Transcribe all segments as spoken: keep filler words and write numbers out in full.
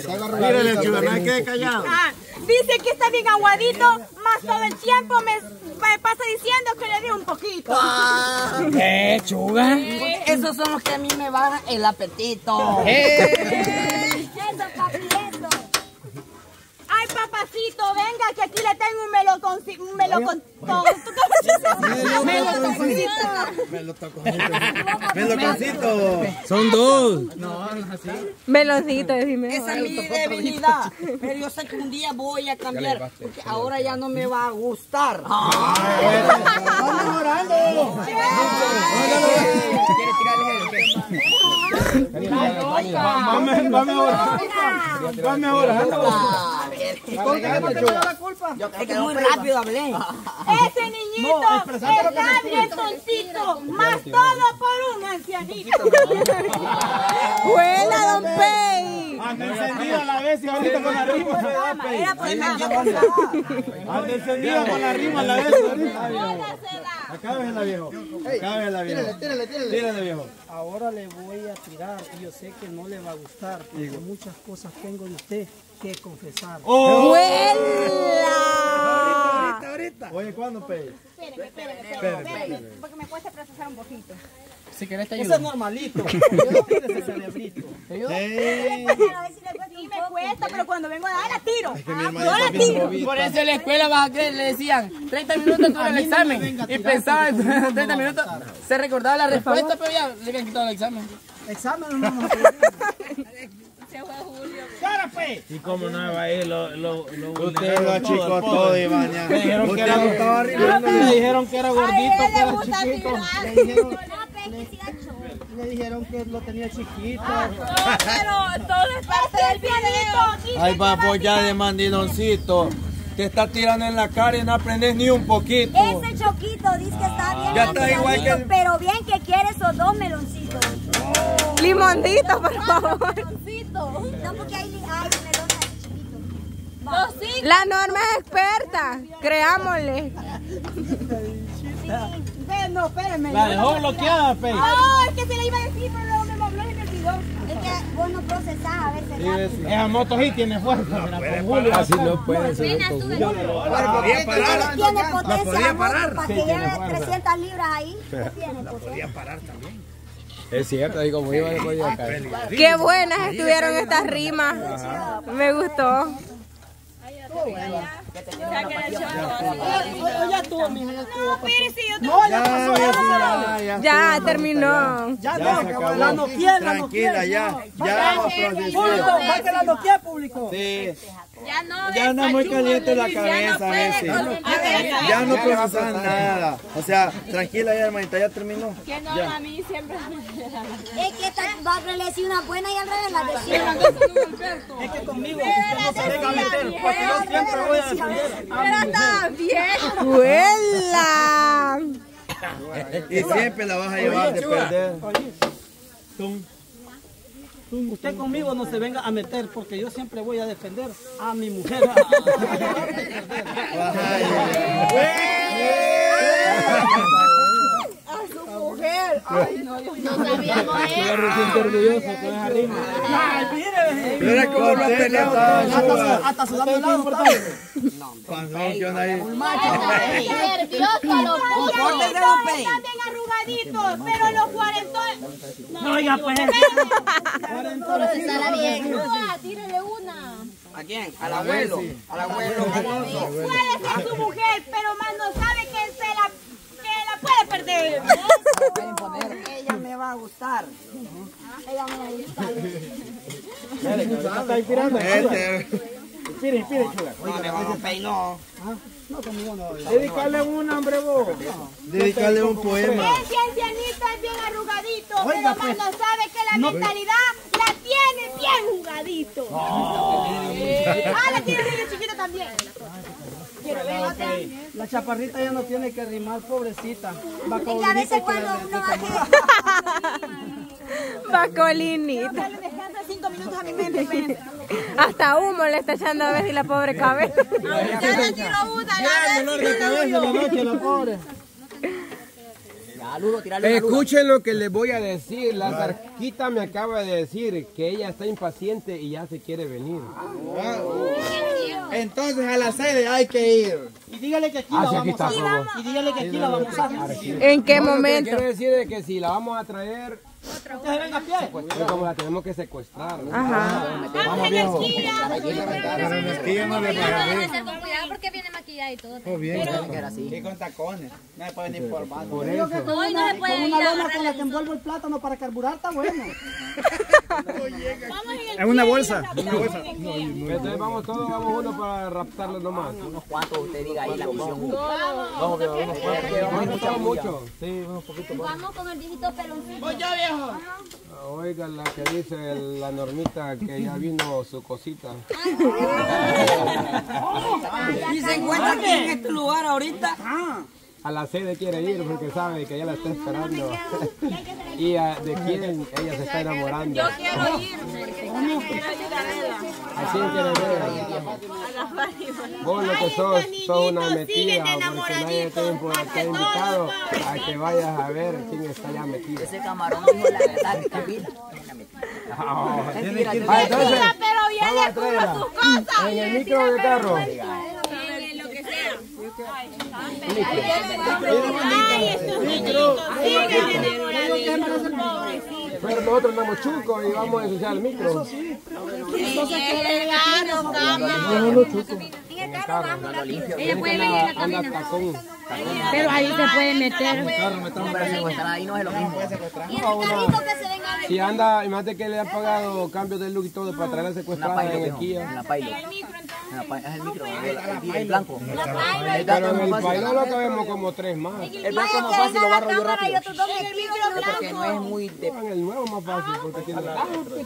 Mírale, chulo, no hay que callado. Ah, dice que está bien aguadito, más todo el tiempo me, me pasa diciendo que le di un poquito. Ah, ¿Qué, chuga? esos son los que a mí me bajan el apetito. Eso, papi, eso. Ay, papacito, venga, que aquí le tengo un meloconcito. Un melocon... Meloconcito. Meloconcito. Son dos. No, no es así. Meloncito, decime. Esa es mi debilidad. Pero yo sé que un día voy a cambiar. Porque ahora ya no me va a gustar. Va mejorando. ¿Quiere Va mejorando. Va mejorando. Yo creo que muy rápido hablé. Ese niñito está bien tontito, más todo por un ancianito. ¡Buena, don Pey! Anda encendido a la vez y ahorita con la rima se da, Pey. Anda encendido con la rima a la vez ahorita. Acábela, viejo. Acábela, viejo. Tírale, tírale. Tírale, viejo. Ahora le voy a tirar y yo sé que no le va a gustar porque muchas cosas tengo de usted que confesar. ¡Oh! ¡Buena! Ahorita, ahorita. Oye, ¿cuándo, Pey? Espérame, espérame, espérame, porque me cuesta procesar un poquito. Si querés te ayudo. Eso es normalito. Yo no quiero ese cerebrito. Sí me cuesta, pero cuando vengo a dar la tiro. Yo la tiro. Por eso en la escuela vas a creer, le decían treinta minutos todo el examen y pensaba en treinta minutos, se recordaba la respuesta, pero ya le habían quitado el examen. Examen no vamos a pedir. ¡Cara, Pey! ¿Y cómo no va a ir? Lo, lo, lo Usted lo achicó todo, Iván. Me dijeron que era Le dijeron que era gordito, que era chiquito. Le dijeron, le, le dijeron que lo tenía chiquito. Pero todo es parte del video. Ay, papo, ya de mandiloncito. Te está tirando en la cara y no aprendes ni un poquito. Ese choquito dice que está bien, Ya está igual que el- pero bien que quiere esos dos meloncitos. Limondito, por favor. No, porque hay, hay melones así chiquitos. Los cinco. La Norma es experta. Creámosle. No, espérenme. La dejó bloqueada, Pey. Ay, es que se le iba a decir, pero luego me movió y me olvidó. Es que vos no procesás a veces rápido. Esa moto sí tiene fuerza. Así no puede ser. Tiene podía parar. potencia parar. para Sí, que tiene lleve fuerza. trescientas libras ahí. No tiene potencia. parar también. Es cierto, y como iba, le podía caer. Qué buenas estuvieron estas rimas. Me gustó. Ya estuvo, mija, ya estuvo. No, ya pasó, ya, ya. Ya terminó. Ya, Ya no, se acabó. la noquía, la noquía. Tranquila, ya. No. Ya vamos a Público, procesar. va que la noquía, público. Sí. Ya no, Ya anda muy caliente la cabeza ese. Ya no procesas nada. O sea, tranquila ya, hermanita, ya terminó. Que no, a mí siempre Es que esta va a decir una buena y al revés la decía. Es que conmigo usted no se deja meter, porque yo siempre voy a defender a mi mujer. bien. ¡Huela! Y siempre la vas a llevar de perder. Usted conmigo no se venga a meter, porque yo siempre voy a defender a mi mujer. A su mujer. Ay, no, yo no sabíamos eso. Me siento orgulloso con esa rima. Ay, mire, Mira cómo lo has peleado todo. hasta, hasta sudando el lado. Panzón, ¿qué onda ahí? Nervioso los putos. Están bien arrugaditos, pero los cuarentones. No, oiga, pues. Estará bien. Tírale una. ¿A quién? Al abuelo. Al abuelo. Puede ser su mujer, pero más no sabe que se la, que la puede perder. Ella me va a gustar. Ella me va a gustar. Está inspirando. Este. Inspire, inspire, chula. No, mi hermano peinó. No, conmigo no. Dedicarle un hombre vos. Dedicarle un poema. Ese ancianito es bien arrugadito, Oiga, pero pues. más no sabe que la mentalidad la tiene bien jugadito. Ah, la tiene niño chiquito también. Quiero ver otra. La chaparrita ya no tiene que rimar, pobrecita. Va Es que a veces cuando uno hace... Bacolinita. Dale descanso cinco minutos a mi mente, espérense. Hasta humo le está echando a veces la pobre cabeza. Ya le tiro una, Ya, dolor de cabeza la noche, la pobre. Saludo, tirarle una luz. Escuchen lo que les voy a decir. La Zarquita me acaba de decir que ella está impaciente y ya se quiere venir. Entonces a la sede hay que ir. Y dígale que aquí Ah, la sí, aquí vamos a está, hacer. Y dígale que aquí la vamos a hacer. ¿En qué No, lo que momento? quiero decir es que si la vamos a traer, Usted se venga a pie. pues como la tenemos que secuestrar. Ajá. Vamos, energía. Pero en esquilla no le pagan bien. Con cuidado porque viene maquillada y todo. Oh, bien. Y con tacones. No me pueden ir por mano. Por Digo eso. que con Hoy no una, se puede con ir una a lona agarrar con la que envuelvo el plátano para carburar está bueno. Es una bolsa. Entonces vamos todos, vamos uno para raptarlo nomás. Unos cuantos, usted diga ahí la misión. Vamos, que vamos cuatro. Vamos todos mucho. Sí, vamos poquito. Vamos con el viejito peloncito. Voy yo, viejo. Oiga la que dice la normita que ya vino su cosita. Y se encuentra aquí en este lugar ahorita. A la sede quiere ir porque sabe que ella la está esperando. Y a, de quién ella se está enamorando. Yo quiero ir. ¿A quién quiere ver? Vos lo que sos, sos una metida porque nadie te ha invitado a que vayas a ver quién está ya metido. Ese camarón dijo la verdad que Camila. Ah, Mentira, yo- ah, entonces, Mira, pero vamos viene a con traerla. sus cosas. En el micro del carro. En lo que sea. Pero nosotros andamos chucos y vamos a ensuciar el micro. En el carro. Ella puede venir en la Anda cabina. tacón. Pero ahí se puede meter. Pero secuestrar ahí no es lo mismo. Y el carrito que se venga a ver. Si anda, imagínate que le han pagado cambios de look y todo para traerla Una secuestrada pailo, en el viejo. Kia. Una pailo. Una pailo. Es el micro. El, el, el blanco. El Pero blanco en es el más pailo fácil. lo cabemos como tres más. El blanco es más fácil, lo barro yo rápido. Y otros dos vestidos Porque no es muy de... En el nuevo más fácil porque tiene la...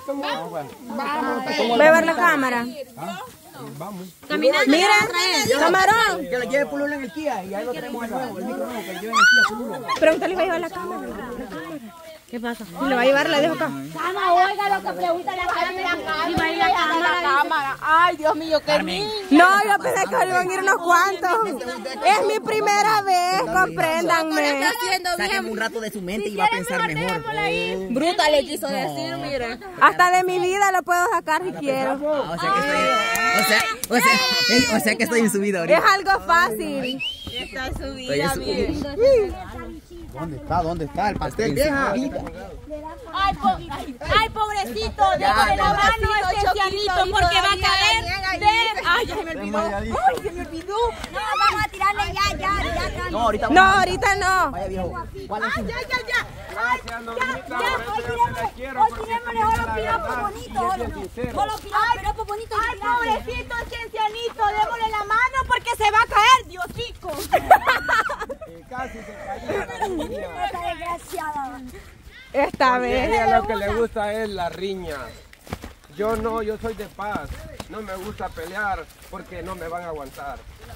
Voy a ver la cámara. Vamos. Mira, camarón. Que lo lleve Pululo en el Kia y ahí lo tenemos el nuevo. El micro nuevo que lo lleve en el Kia Pululo. Pregúntale, va a llevar la cámara. ¿Qué pasa? ¿Le va a llevar? La dejo acá. Cama, oiga lo que pregunta la cámara. Y va a ir la cámara. Ay, Dios mío, qué lindo. No, yo pensé que iban a ir unos cuantos. Es mi primera vez, compréndanme. Sáquenme un rato de su mente y va a pensar mejor. Bruta le quiso decir, mire. Hasta de mi vida lo puedo sacar si quiero. Ah, o sea que estoy... O sea, o sea, eh, o sea que estoy en su vida Es ahorita. algo fácil. Está Estoy subida, en su mire. ¿Dónde está? ¿Dónde está el pastel, vieja? Ay, po ay, pobrecito, déjale la mano a este ancianito porque va a caer. Ven. Ay, ya se me olvidó. Ay, se me olvidó. No, vamos a tirarle ya, ya, ya. ya. No, ahorita No, ahorita no. Vaya viejo. ¿Cuál es Ay, su... ya, ya, ya. Ay, Gracias, ya, Normita, ya. por Hoy eso yo te tiremos, quiero, hoy porque tirémosle tú solo dices la piropos verdad bonitos. y es bien Solo sincero. solo piropos bonitos. y Ay, tirarle. pobrecito este ancianito, démosle la mano porque se va a caer, Diosico. Y casi se cayó la niña. Esta desgraciada. Esta A vez. ella lo que le gusta es la riña. Yo no, yo soy de paz. No me gusta pelear porque no me van a aguantar.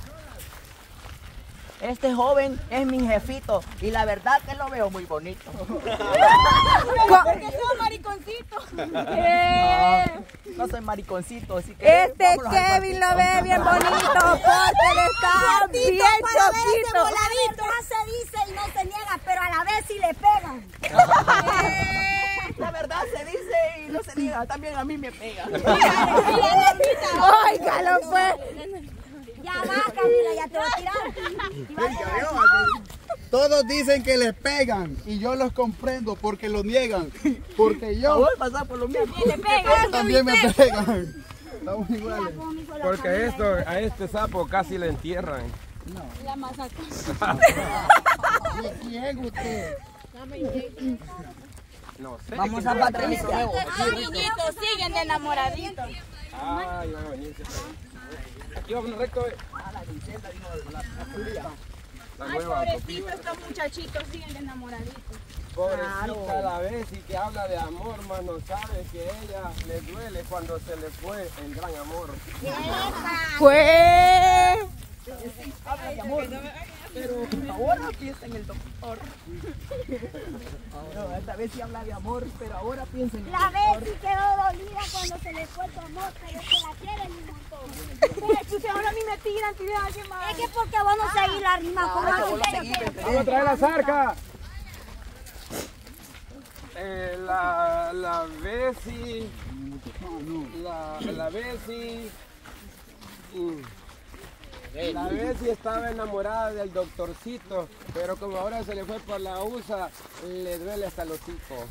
Este joven es mi jefito y la verdad que lo veo muy bonito. Porque son mariconcitos. No soy mariconcito, así que... Este vámonos al Kevin cuartito. lo ve bien bonito porque le está bien choquito. La verdad se dice y no se niega, pero a la vez sí le pegan. La verdad se dice y no se niega, también a mí me pega. Óigalo pues. Ya va, Camila, ya te va a tirar. Todos dicen que les pegan y yo los comprendo porque lo niegan. Porque yo Voy a pasar por lo mismo. también me pegan. Estamos iguales. Porque esto, a este sapo casi le entierran. ¿Quién usted? No sé. Vamos a Patricia. Ay, niñitos, siguen de enamoraditos. Ay, va a venirse. Aquí vamos recto. La Ay, nueva. pobrecito, estos muchachitos siguen de enamoraditos. Pobrecita la vez y que habla de amor, mano, sabe que ella le duele cuando se le fue el gran amor. Pues. Habla de amor. Pero ahora piensa en el doctor. Ahora, esta vez sí habla de amor, pero ahora piensa en el La doctor. vez sí quedó dolida cuando se le fue tu amor, pero es que la quieren un montón. Pero chuche, ahora a mí me tiran, tiran a alguien más. Es que porque vos no seguís la rima con Ahora que algo vos lo serio, seguís, serio. ¿entendés? Vamos a traer la zarca. eh, la, la Bessie, la, la Bessie, mm, la Bessie estaba enamorada del doctorcito, pero como ahora se le fue por la U S A, le duele hasta el hocico.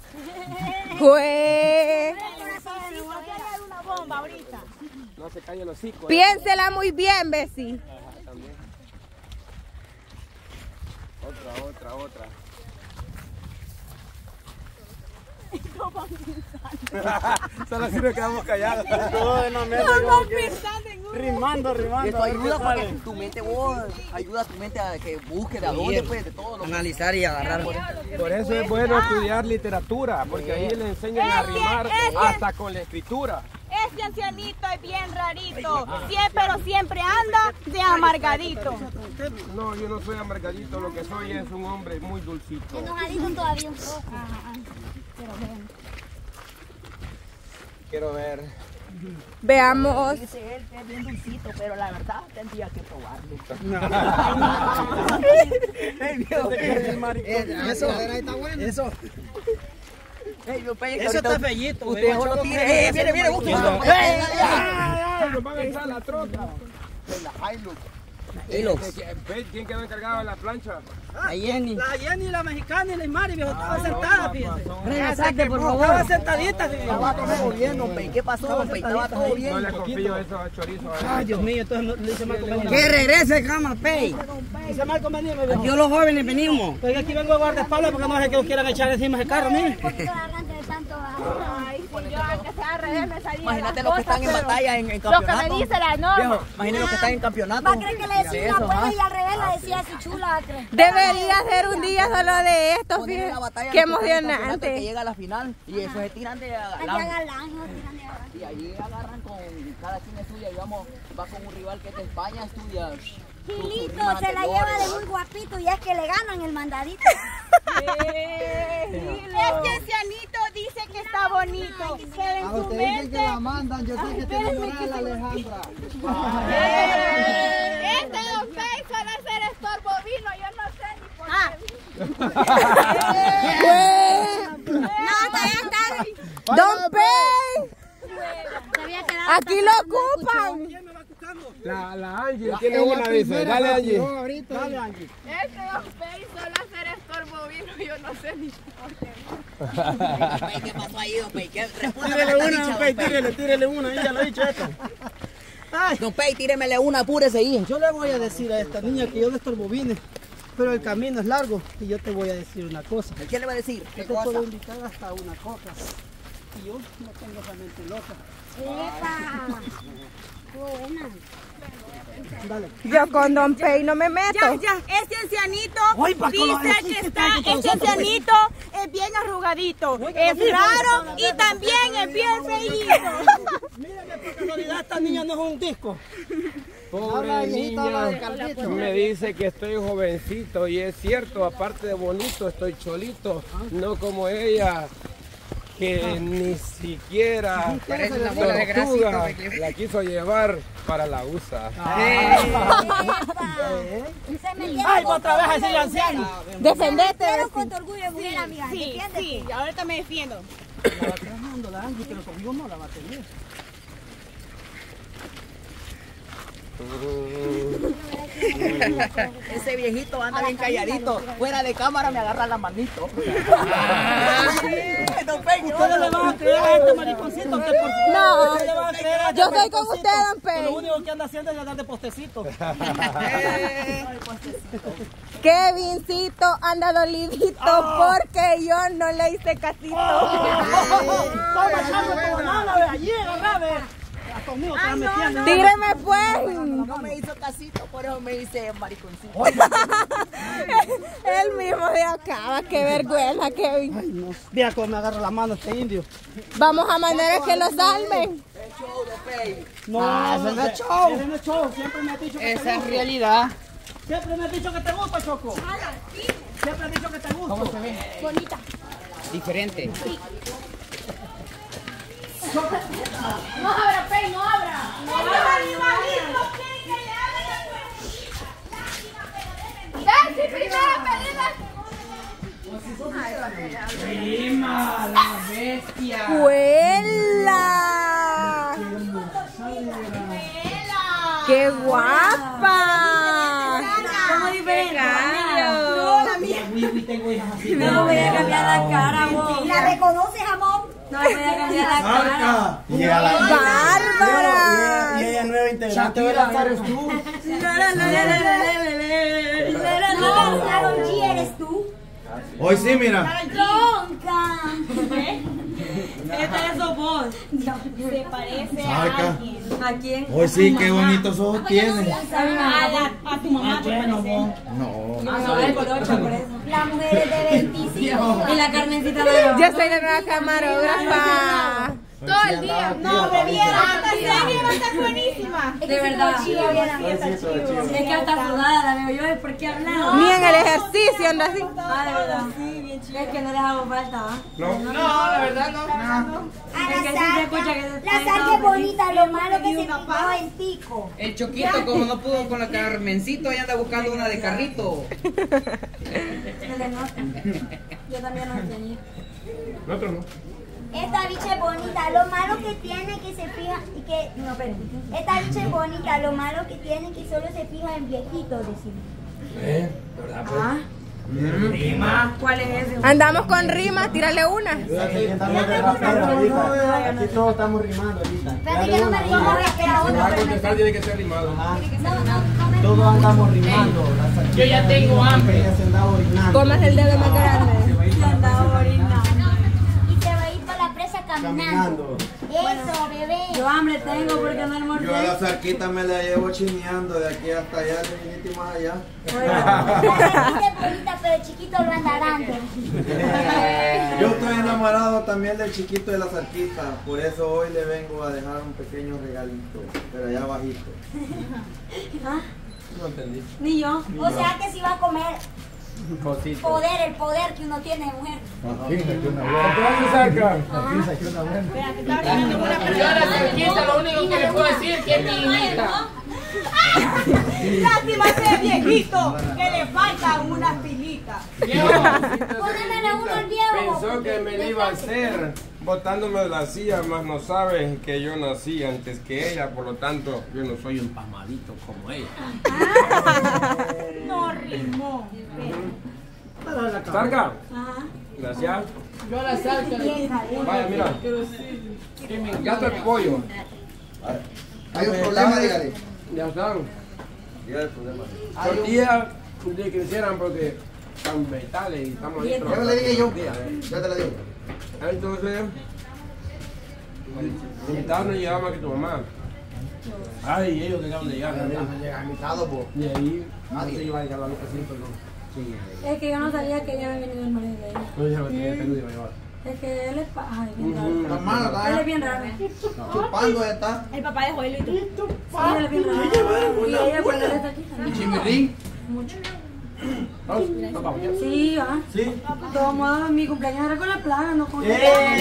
Jue. una bomba ahorita. No se cae el hocico. ¿eh? Piénsela muy bien, Bessie. Ajá, también. Otra, otra, otra. Solo así nos quedamos callados. Todo en la mente, como que rimando, rimando. Esto ayuda para que tu mente, vos, ayuda a tu mente a que busque de a dónde, pues, de todo lo que... Analizar y agarrar. Por eso es bueno estudiar literatura, porque ahí le enseñan a rimar hasta con la escritura. Este ancianito es bien rarito, siempre, pero siempre anda de amargadito. No, yo no soy amargadito, lo que soy es un hombre muy dulcito. Enojadito todavía un poco. Quiero ver. Veamos. Dice él que es bien dulcito, pero la verdad tendría que probarlo. Eso, ahí está bueno. Eso. Hey, yo, Pey, Eso ahorita está bellito. Usted eh, solo Choco, tire. Eh, viene, viene, Choco, usted. Choco. Nos van a echar la troca. La Hilux. ¿Quién quedó encargado de la plancha? La Jenny. La Jenny, la mexicana y la Mari, viejo, estaba sentada, fíjese. Regresate, por favor. Estaba sentadita, fíjese. Estaba todo bien, don Pey. ¿Qué pasó, don Pey? Estaba todo No bien. le confío eso a chorizo. Ay, Dios mío, entonces no- le hice mal convenido. Que regrese, cama, Pey. Hice mal convenido, viejo. Yo los jóvenes venimos. Pero aquí vengo a guardaespaldas porque no sé que nos quieran echar encima ese carro, mire. Un poquito arrante de tanto. Ay, si yo aunque sea al revés me salía Imagínate las los que cosas, están en pero batalla, en, en Lo campeonato. que me dice la norma. Viejo, imagínate los que están en campeonato. Va a creer que le decía Eso, una buena ajá. y al revés la decía así chula. va a creer. Debería ser un día solo de esto, Poner en la fíjate. batalla Qué los que están en campeonato, que emocionante. llega a la final y eso se tiran de Aquí galán. agarran, no tiran de agarran. Y ahí agarran con cada quien es suya, digamos, va con un rival que es de España, estudia. Gilito se la lleva de muy guapito y es que le ganan el mandadito. Este ancianito dice que está bonito, pero en su mente... mandan, yo sé que te enamoras, Alejandra. Este Don Pey suele ser estorbo vino, yo no sé ni por qué. No, ya está. Don Pey. Aquí lo ocupan. La, la Angie tiene una, dice. Dale, Angie. Dale, Angie. Este Don Pey suele ser estorbo vino, yo no sé ni por qué. Pey, ¿qué pasó ahí, don Pey? ¿Qué? Respóndame Tírele esta una, dicha, Don Pey, don Pey. tírele, tírele una, ahí ya lo he dicho esto. Ay, Don Pey, tíremele una, apúrese ahí. yo le voy a decir a esta niña que yo de estos bobines, pero el camino es largo y yo te voy a decir una cosa. ¿Qué le va a decir? Yo ¿Qué te cosa? puedo invitar hasta una coca y yo no tengo esa mente loca. ¡Epa! Buena. Dale. Yo con Don Pey no me meto. Ya, ya, este ancianito Ay, pa' color, dice así que que está, está con este nosotros, ancianito es bien arrugadito, es raro y también es bien feíto. Mírame, por casualidad esta niña no es un disco. Pobre niña, me dice que estoy jovencito y es cierto, aparte de bonito, estoy cholito, no como ella, que ni siquiera tortuga la quiso llevar para la U S A. Se me tiene Ay, con otra vez a tu decirle orgullo. anciano. Defendete. Pero con tu orgullo de mujer, amiga. Sí, ¿Entiendes? sí, ahorita me defiendo. La va trabajando la Angie, pero conmigo no la va a tener. Ese viejito anda bien calladito. Fuera de cámara me agarra la manito. Don Pey, Ustedes le van a creer a este mariconcito que por favor. No, Ustedes le van a creer a este yo estoy con mariconcito, usted, Don que Lo Pey. único que anda haciendo es dar de postecito. Kevincito anda dolidito porque yo no le hice casito. Toma, chavo, como nada, ve, allí agarra, ve. Ah, conmigo te la metiendo. Tíreme pues. no me hizo casito, por eso me hice mariconcito. Él mismo se acaba. Qué vergüenza, Kevin. Vea cómo me agarra la mano este indio. Vamos a manera que lo salven. El show, Don Pey. No, Ah, ese no es show. Ese no es show. Siempre me has dicho que te Esa es gusta. realidad. Siempre me has dicho que te gusta, Choco. Siempre has dicho que te gusta. ¿Cómo se ve? Bonita. Diferente. No abra, Pey, no abra. No abra, animalito, que le abra la puerta. Ven, si primero pedida. Sí, mal. ¡Qué guapa! ¿Cómo diferente? No, la mía. No voy a cambiar la cara, vos. ¿La reconoces, amor? No voy a cambiar la cara. ¡Bárbara! Y ella nueva integrante de la eres tú. No, Karol G eres tú. Hoy sí, mira. Tronca. Esta es su voz. Se parece a Sarca. alguien. ¿A quién? Hoy sí, qué bonitos ojos tienes. A, la- a tu mamá te parece. No. Mi mamá es colocha, por eso. La mujer es de veinticinco. Y la carmencita la Yo soy la nueva camarógrafa. Todo el día. No, bebiera. Esta serie va a estar buenísima. De verdad. Chivo, vieran. Es que hasta sudada la veo yo, ¿es por qué hablar? Ni en el ejercicio anda así. Ah, de verdad. Sí, bien chido. Es que no les hago falta, ¿ah? No. No, la verdad no. A Es que sí se escucha que se La sal que es bonita, lo malo que se picó en tico. El Choquito, como no pudo con la Carmencito, ahí anda buscando una de carrito. Se le nota. Yo también lo tenía. Nosotros no. Esta bicha es bonita, lo malo que tiene que se fija y que no, pero esta bicha es bonita, lo malo que tiene que solo se fija en viejitos, decimos. ¿Eh? ¿Verdad, pues? ¿Ah? Rima. ¿Cuál es ese? Andamos con rimas, tírale una. Aquí todos estamos rimando ahorita. Espérate que no me rimo, voy a esperar Si vas a otro. contestar, tiene que ser rimado. No, no, no me Todos andamos rimando. Yo ya tengo hambre. Ella se andaba orinando. Comas el dedo más grande. Se andaba orinando. Y se va a ir para la presa caminando. Caminando. Eso, bebé. Yo hambre tengo porque no Yo a la almorcé. Zarquita me la llevo chineando de aquí hasta allá, de viniste y más allá. La cerquita es bonita, pero el chiquito lo anda dando. Yo estoy enamorado también del chiquito de la Zarquita, por eso hoy le vengo a dejar un pequeño regalito, pero allá abajito. ¿Ah? No entendí. Ni yo. O sea que si va a comer Cosito. poder, el poder que uno tiene de mujer. ¿Qué saca? Yo a la cerquita lo único que le puedo decir es que es mi hijita. Lástima ese viejito que le faltan unas pilitas. Ponémele uno al viejo. Pensó que me la iba a hacer botándome de la silla, más no sabe que yo nací antes que ella, por lo tanto yo no soy un pamadito como ella. No rimó. Sarca, Ajá. gracias. Yo a la salsa le Vaya, mira, ya está el pollo. Hay un problema, dígale. Ya están. Dígale el problema. Tortillas de que hicieran porque están vegetales y estamos ahí. Ya me le dije yo. Tortillas, ¿eh? Ya te la digo. Entonces, invitaron a llegar más que tu mamá. Ay, ellos llegaron de llegar también. Llega invitado, po. Y ahí, no se iba a dejar la luz así, perdón. Sí. Es que yo no sabía que ella había venido el marido de ella. No, ya lo tenía peludo y iba a llevar. Es que él es pa- ay, bien raro. Ujú. Hermano, Él es está bien raro. chupando está. El papá de Joel y tú. Sí, él es bien raro. Y ella cuando él está aquí también. Chimirín. Mucho. Vamos, nos vamos, ya. Sí, ah. Sí. De todos modos, mi cumpleaños era con la plaga, no con ¡Eh!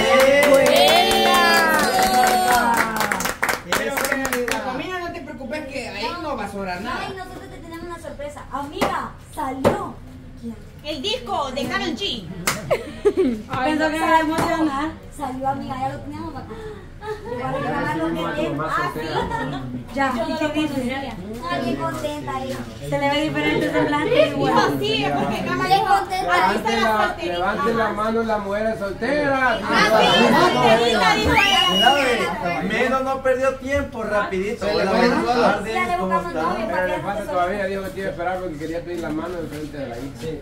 Pero eh, la comida no te preocupes que ahí no va a sobrar nada. Ay, nosotros te tenemos una sorpresa. Amiga, salió. El disco de Karol G. Pensó que era emocional. Salió, amiga, ya lo teníamos acá. Igual que van a los nenes. Ah, sí. Ya, ¿y qué dice? Ah, bien contenta ella. Se le ve diferente semblante igual. Hijo, sí, es porque Cama bien contenta. Aquí está Levante la la, solterita. levante la mano las mujeres solteras. Ah, sí, solterita, dijo ella. Menos no perdió tiempo, rapidito. Ya le buscamos novio Pero para le que falta no se todavía, dijo que te iba a esperar porque quería pedir la mano de frente de la hija.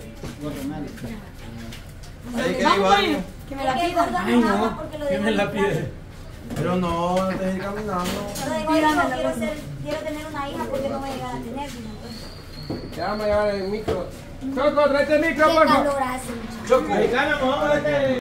Ahí que Vamos, digo pues, algo. que me la Es que pidan. gordo no ama porque lo de la Pero no, no te dejes caminando. Lo de gordo, quiero ser, quiero tener una hija porque no voy a llegar a tener. Ya vamos a llevar el micro. Choco, tráete el micro, Qué por favor. calor hace. Choco. Mexicana, vamos a